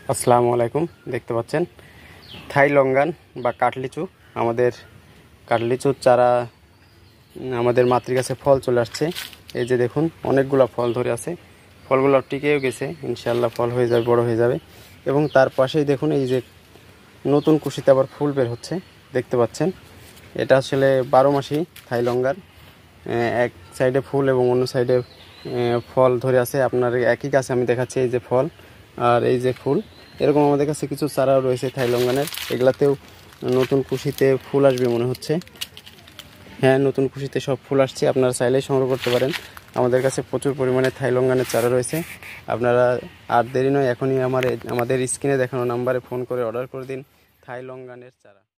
আসসালামু আলাইকুম। দেখতে পাচ্ছেন থাই লঙ্গান বা কাঠলিচু। আমাদের কাঠলিচুর চারা আমাদের মাতৃগাছে ফল চলে আসছে। এই যে দেখুন অনেকগুলো ফল ধরে আছে, ফলগুলো টিকেও গেছে, ইনশাআল্লাহ ফল হয়ে যাবে, বড় হয়ে যাবে। এবং তার পাশেই দেখুন এই যে নতুন কুশিতে আবার ফুল বের হচ্ছে, দেখতে পাচ্ছেন। এটা আসলে 12 মাসি থাই লঙ্গার। এক সাইডে ফুল এবং অন্য সাইডে ফল ধরে আছে। আপনার একই গাছে আমি দেখাচ্ছি, এই যে ফল আর এই যে ফুল। এরকম আমাদের কাছে কিছু চারাও রয়েছে থাই লঙ্গানের, এগুলাতেও নতুন কুশিতে ফুল আসবে মনে হচ্ছে। হ্যাঁ, নতুন কুশিতে সব ফুল আসছে, আপনারা চাইলেই সংগ্রহ করতে পারেন। আমাদের কাছে প্রচুর পরিমাণে থাই লঙ্গানের চারা রয়েছে। আপনারা আর দেরি নয়, এখনই আমাদের স্ক্রিনে দেখানো নাম্বারে ফোন করে অর্ডার করে দিন থাই লঙ্গানের চারা।